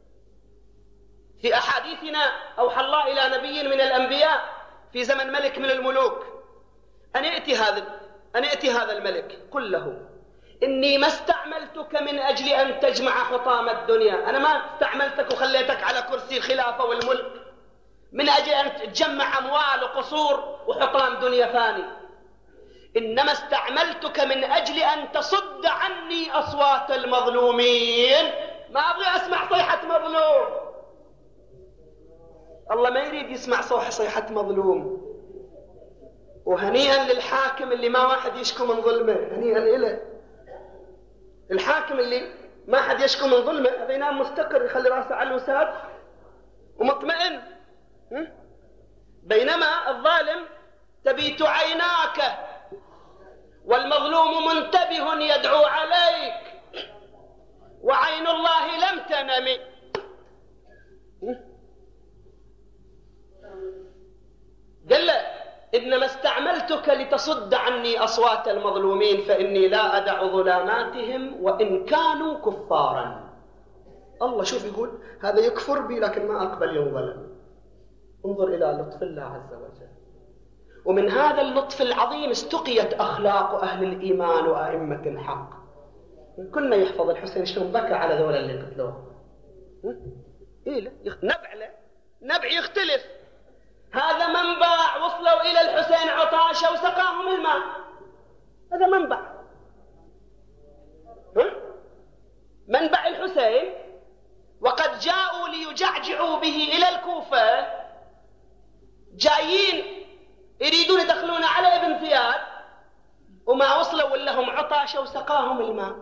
في أحاديثنا أوحى الله إلى نبي من الأنبياء في زمن ملك من الملوك أن يأتي هذا الملك، قل له: إني ما استعملتك من أجل أن تجمع حطام الدنيا، أنا ما استعملتك وخليتك على كرسي الخلافة والملك من أجل أن تجمع أموال وقصور وحطام دنيا فاني، إنما استعملتك من أجل أن تصد عني أصوات المظلومين. ما أبغي أسمع صيحة مظلوم، الله ما يريد يسمع صيحة مظلوم. وهنيئا للحاكم اللي ما واحد يشكو من ظلمه، هنيئا إله الحاكم اللي ما حد يشكو من ظلمه، هذا ينام مستقر يخلي راسه على الوساد ومطمئن. بينما الظالم تبيت عيناك والمظلوم منتبه يدعو عليك وعين الله لم تنم. قال له: إنما استعملتك لتصد عني أصوات المظلومين، فإني لا أدع ظلاماتهم وإن كانوا كفارا. الله شوف يقول هذا يكفر بي لكن ما أقبل ينظلم. انظر إلى لطف الله عز وجل. ومن هذا اللطف العظيم استقيت أخلاق أهل الإيمان وأئمة الحق. كنا يحفظ الحسين شلون بكى على ذولا اللي قتلوه. نبع يختلف. هذا منبع وصلوا إلى الحسين عطاشة وسقاهم الماء، هذا منبع. منبع الحسين، وقد جاءوا ليجعجعوا به إلى الكوفة، جايين يريدون يدخلون على ابن زياد وما وصلوا لهم عطاشة وسقاهم الماء.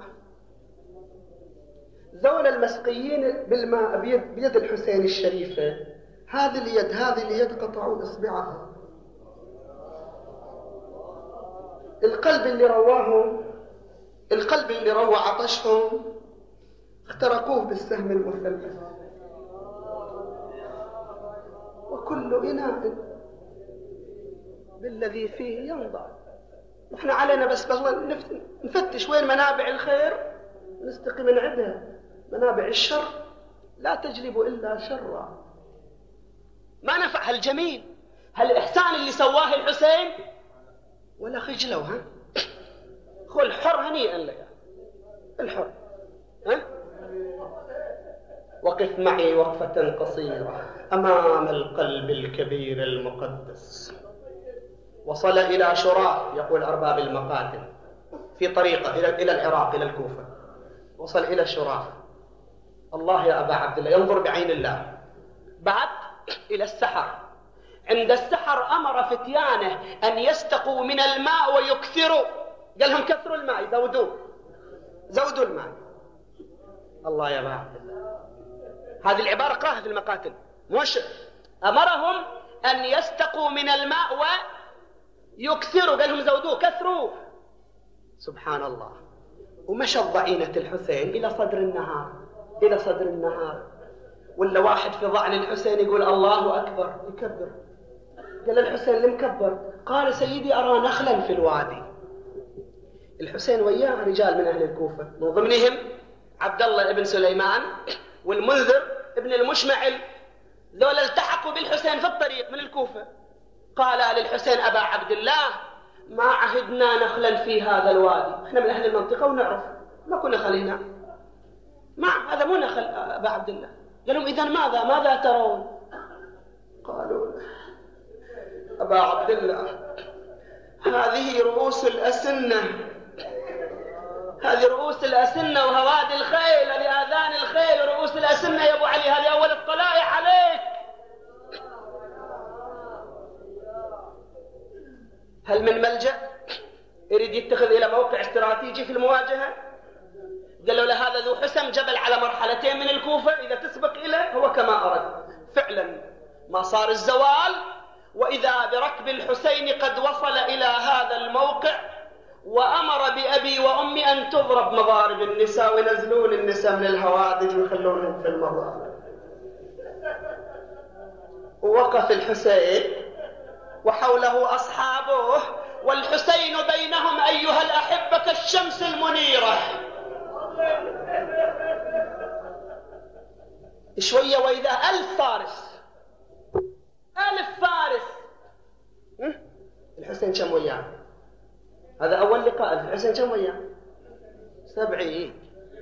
ذول المسقيين بالماء بيد الحسين الشريفة، هذه اليد قطعوا إصبعها. القلب اللي روى عطشهم اخترقوه بالسهم المثلث. وكل إناء بالذي فيه ينضع. احنا علينا بس نفتش وين منابع الخير نستقي من عندها. منابع الشر لا تجلب إلا شرا. ما نفع هالجميل هالإحسان اللي سواه الحسين ولا خجلوا. خل الحر هنيئا لك الحر. وقف معي وقفة قصيرة أمام القلب الكبير المقدس. وصل إلى شراف، يقول أرباب المقاتل، في طريقه إلى العراق إلى الكوفة. وصل إلى شراف. الله يا أبا عبد الله ينظر بعين الله. بعد إلى السحر. عند السحر أمر فتيانه أن يستقوا من الماء ويكثروا. قال لهم كثروا الماء، زودوا الماء. الله يا أبا عبد الله، هذه العبارة قراها في المقاتل. مش أمرهم أن يستقوا من الماء ويكثروا، قال لهم زودوه كثروا. سبحان الله. ومشى ضعينة الحسين إلى صدر النهار. ولا واحد في ضعن الحسين يقول الله أكبر، يكبر. قال الحسين لم كبر؟ قال سيدي أرى نخلا في الوادي. الحسين وياه رجال من أهل الكوفة، من ضمنهم عبد الله بن سليمان والمنذر ابن المشمعل. ذولا التحقوا بالحسين في الطريق من الكوفة. قال للحسين أبا عبد الله ما عهدنا نخلا في هذا الوادي، احنا من أهل المنطقة ونعرف، ما كنا خلينا. هذا مو نخل أبا عبد الله. قال لهم إذن ماذا ترون؟ قالوا أبا عبد الله هذه رؤوس الأسنة وهوادي الخيل، لآذان الخيل ورؤوس الأسنة يا أبو علي، هذه أول الطلائع عليك. هل من ملجأ؟ يريد يتخذ إلى موقع استراتيجي في المواجهة. قالوا له هذا ذو حسم جبل على مرحلتين من الكوفة، إذا تسبق إليه هو كما أرد. فعلا ما صار الزوال، وإذا بركب الحسين قد وصل إلى هذا الموقع، وأمر بأبي وأمي أن تضرب مضارب النساء وينزلون النساء من الهوادج ويخلونهم في المضارب. ووقف الحسين وحوله أصحابه، والحسين بينهم أيها الأحبة كالشمس المنيرة. شوية وإذا 1000 فارس. الحسين كم وياه؟ هذا أول لقاء. الحسين كم وياه؟ 70.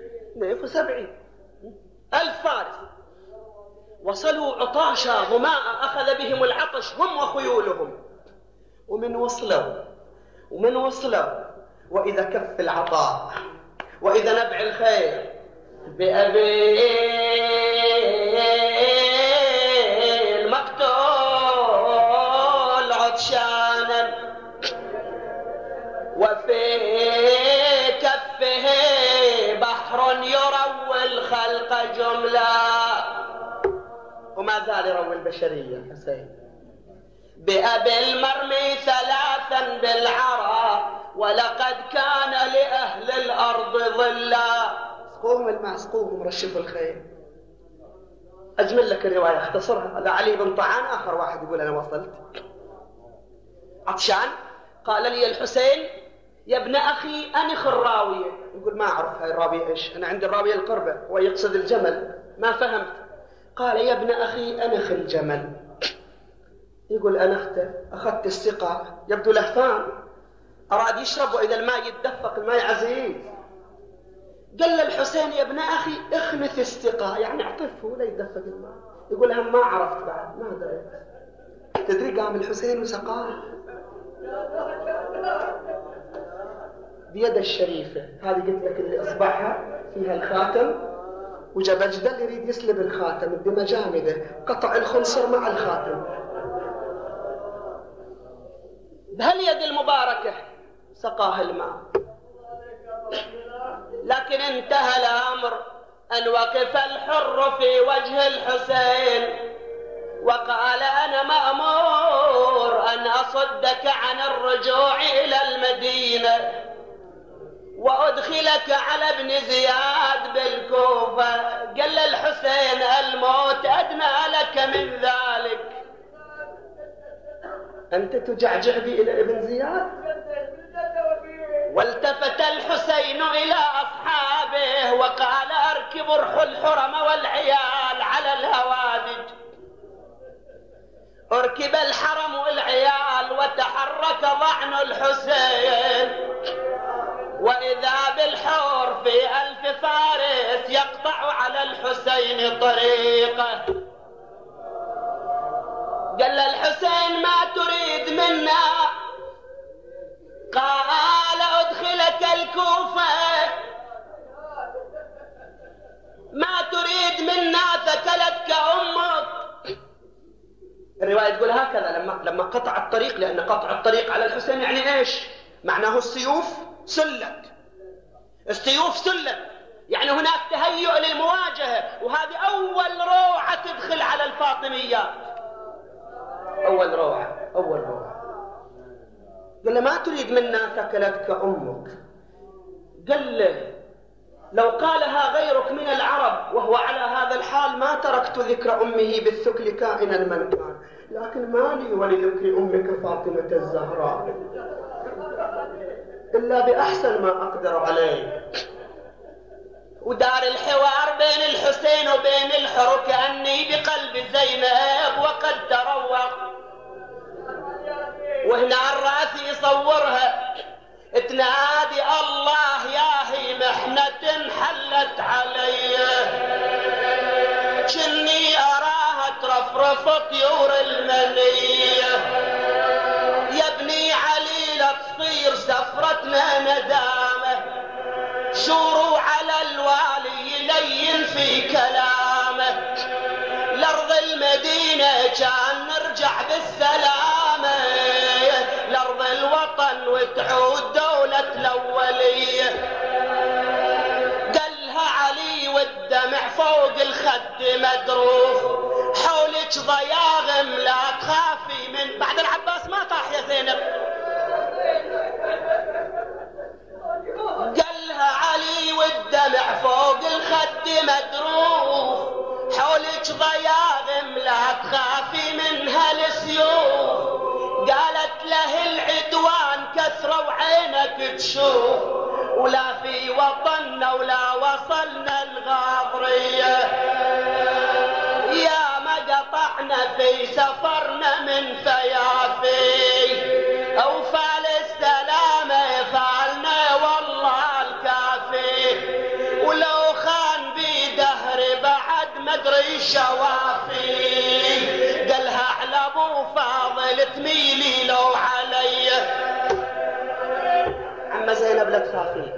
1000 فارس. وصلوا عطاشا ظماء، أخذ بهم العطش هم وخيولهم. ومن وصلوا وإذا كف العطاء وإذا نبع الخير بأبي المقتول عطشانا وفي كفه بحر يروي الخلق جملة. وما زال يروي البشرية حسين. بأبي المرمي 3 بالعرى ولقد كان لأهل الأرض ظلا. اسقوهم الماء، اسقوهم، رشفوا الخير. أجمل لك الرواية اختصرها. هذا علي بن طعان آخر واحد يقول أنا وصلت عطشان. قال لي الحسين يا ابن أخي أنخ الراوية. يقول ما أعرف هاي الراوية إيش، أنا عندي الراوية القربة، ويقصد الجمل. ما فهمت. قال يا ابن أخي أنخ الجمل. يقول أنخته، أخذت السقاء، يبدو لهفان، أراد يشرب وإذا الماء يتدفق، الماء عزيز. قال للحسين يا ابن أخي اخنث السقاء، يعني اعطفه لا يتدفق الماء. يقول هم ما عرفت بعد، ما دريت. تدري قام الحسين وسقاه بيد الشريفة هذه، قلت لك اللي إصبعها فيها الخاتم، وجبجدة اللي يريد يسلب الخاتم الدمى جامدة، قطع الخنصر مع الخاتم بهاليد المباركة، سقاه الماء. لكن انتهى الأمر أن وقف الحر في وجه الحسين وقال أنا مأمور أن أصدك عن الرجوع إلى المدينة وأدخلك على ابن زياد بالكوفة. قال الحسين الموت أدنى لك من ذلك، أنت تجعجع بي إلى ابن زياد. والتفت الحسين إلى أصحابه وقال أركبوا الحرم والعيال على الهوادج. أركب الحرم والعيال وتحرك ضعن الحسين، وإذا بالحور في 1000 فارس يقطع على الحسين طريقه. قال الحسين ما تريد منا؟ قال أدخلك الكوفة. ما تريد منا ثكلتك أمك. الرواية تقول هكذا لما قطع الطريق، لأن قطع الطريق على الحسين يعني إيش؟ معناه السيوف سلت، السيوف سلت، يعني هناك تهيؤ للمواجهة، وهذه أول روعة تدخل على الفاطميات، أول روعة. قال له ما تريد منا ثكلتك أمك. قال له لو قالها غيرك من العرب وهو على هذا الحال ما تركت ذكر أمه بالثكل كائنا من كان، لكن ما لي ولذكر أمك فاطمة الزهراء إلا بأحسن ما أقدر عليه. ودار الحوار بين الحسين وبين الحر كأني بقلب زينب وقد تروق. وهنا الرأس يصورها تنادي الله يا هي محنة حلت علي، كني أراها ترفرف طيور المنية. يا ابني علي لا تصير سفرتنا ندامة، شوروا على الوالي يلين في كلامه. لأرض المدينة كان نرجع بالسلامة، لأرض الوطن وتعود دولة الأولية. قالها علي والدمع فوق الخد مدروخ، حولك ضياغم لا تخافي من بعد العباس ما طاح يا زينب. قالها علي والدمع فوق الخد مدروخ، حولك ضياغم لا تخافي منها السيوف. قالت له العدوان كثرة وعينك تشوف، ولا في وطننا ولا وصلنا الغاضرية. يا ما قطعنا في سفرنا من فيافي، أوفى للسلامة فعلنا والله الكافي. ولو خان بدهر بعد مدري شوافي، قالها على ابو فاضل تميلي لو علي. عم زينب لا تخافي،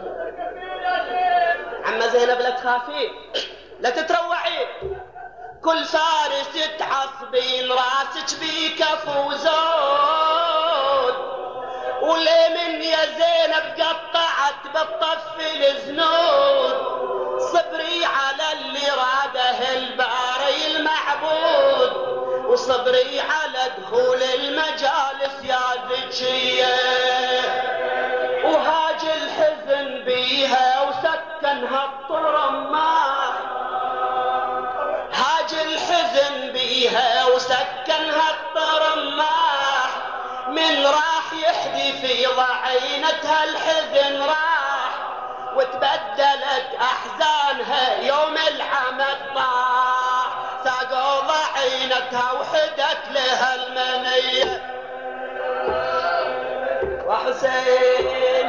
عم زينب لا تخافي، لا تتروعي. كل فارس تعصبين راسك بكف وزود، ولمن يا زينب قطعت بالطف الزنود. صبري على اللي راده الباري المعبود، وصبري على دخول المجالس يا ذكية. وهاج الحزن بيها وسكنها الطرماح، هاج الحزن بيها وسكنها الطرماح. من راح يحدي في ضعينتها الحزن راح، وتبدلت أحزانها يوم العمد طاح، ساقوا ضعينتها وحدت لها المنية. وحسين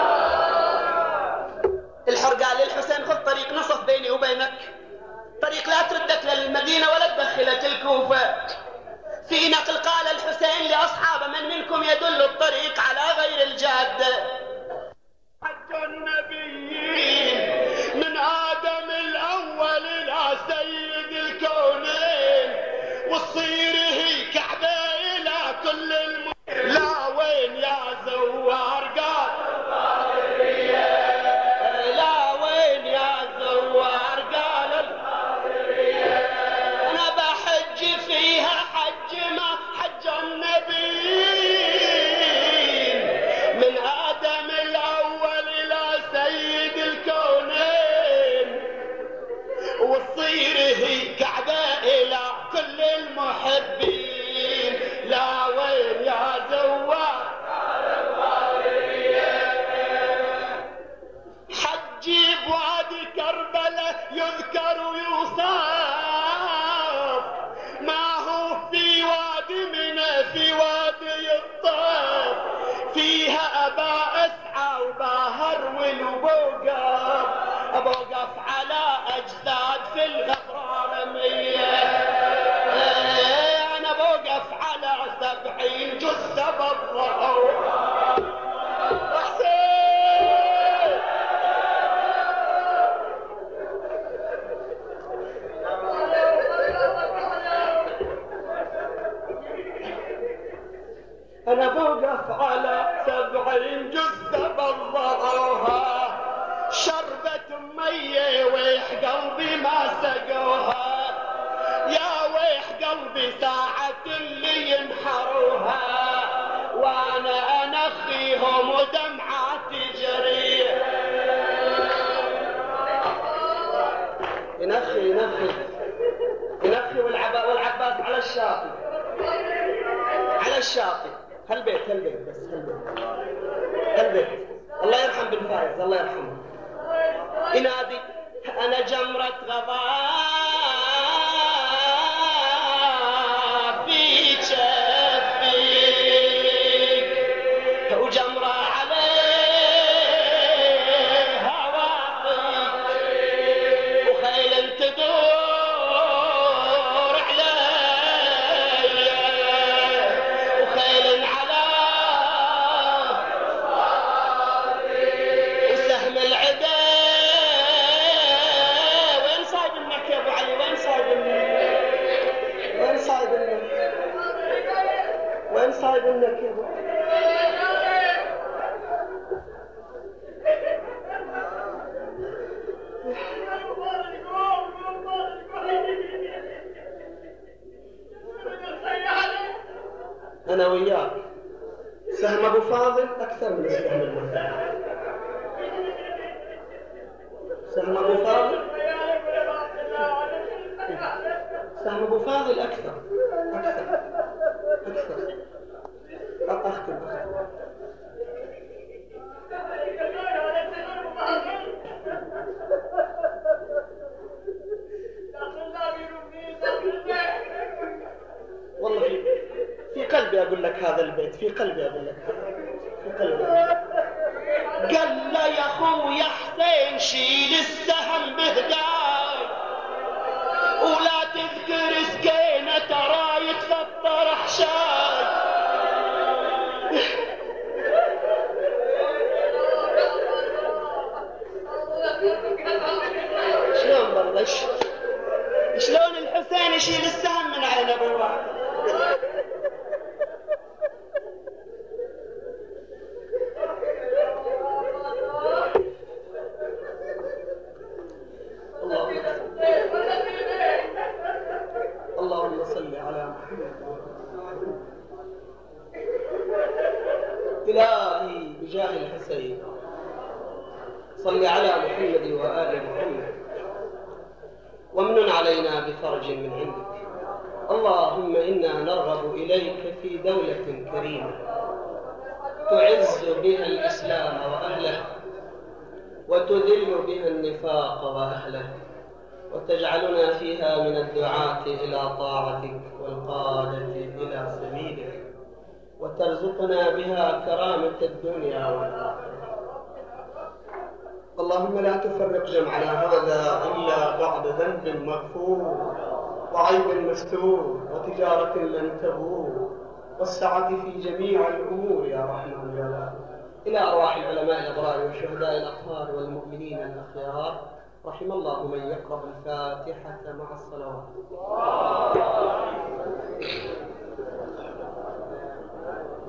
الحر قال للحسين خذ طريق نصف بيني وبينك، طريق لا تردك للمدينة ولا تدخلك الكوفة. في نقل قال الحسين لأصحابه من منكم يدل الطريق على غير الجادة. حج النبيين من آدم الأول إلى سيد الكونين، والصير هي كعبة إلى كل لا وين يا زوار قال لا وين يا زوار قال أنا بحج فيها حج ما حج النبيين من آدم الأول إلى سيد الكونين، والصير هي كعبة إلى كل المحبين. لا وين يا زوار حجي بوادي كربلاء يذكر ويوصف، ما هو في وادي منى في وادي الطاف، فيها أبا أسعى وباهر والبوقف، أبوقف على أجساد في الغرامية، أنا بوقف على 70 جثة بالضوء. أنا بوقف على 70 جثة بضعوها، شربة مية ويح قلبي ما سقوها، يا ويح قلبي ساعة اللي ينحروها، وأنا أنخيهم ودمعة تجري. ينخي والعباس على الشاطئ على الشاطئ. هالبيت بس هالبيت الله يرحم بن فايز الله يرحمه. ينادي أنا جمرة غضاء في جفيك، وجمرة عليها واطي، وخيل تدور علي، وخيل على وسهم العدا. وين صايد منك يا ابو علي؟ وين صايد منك يا ابو علي؟ أنا وياك سهم أبو فاضل أكثر من سهم المرتاح. سهم أبو فاضل أكثر. أختم. والله في قلبي أقول لك هذا البيت، في قلبي أقول لك قال له يا خويا حسين شيل السهم بهداي، ولا تذكر سكينة ترى يتفطر حشاي. شلون والله شلون الحسين يشيل السهم من عين ابو واحد؟ اللهم صل على محمد. إلهي بجاه الحسين صل على محمد وآل محمد، وامنن علينا بفرج من عندك. اللهم إنا نرغب إليك في دولة كريمة تعز بها الإسلام وأهله وتذل بها النفاق وأهله، وتجعلنا فيها من الدعاة إلى طاعتك والقادة إلى سبيلك، وترزقنا بها كرامة الدنيا والآخرة. اللهم لا تفرق جمعنا هذا إلا بعد ذنب مغفور وعيب مستور وتجارة لن تبور والسعة في جميع الأمور يا رحمن يا رحيم. إلى أرواح العلماء الأبرار والشهداء الأطهار والمؤمنين الأخيار، رحم الله من يقرأ الفاتحة مع الصلوات.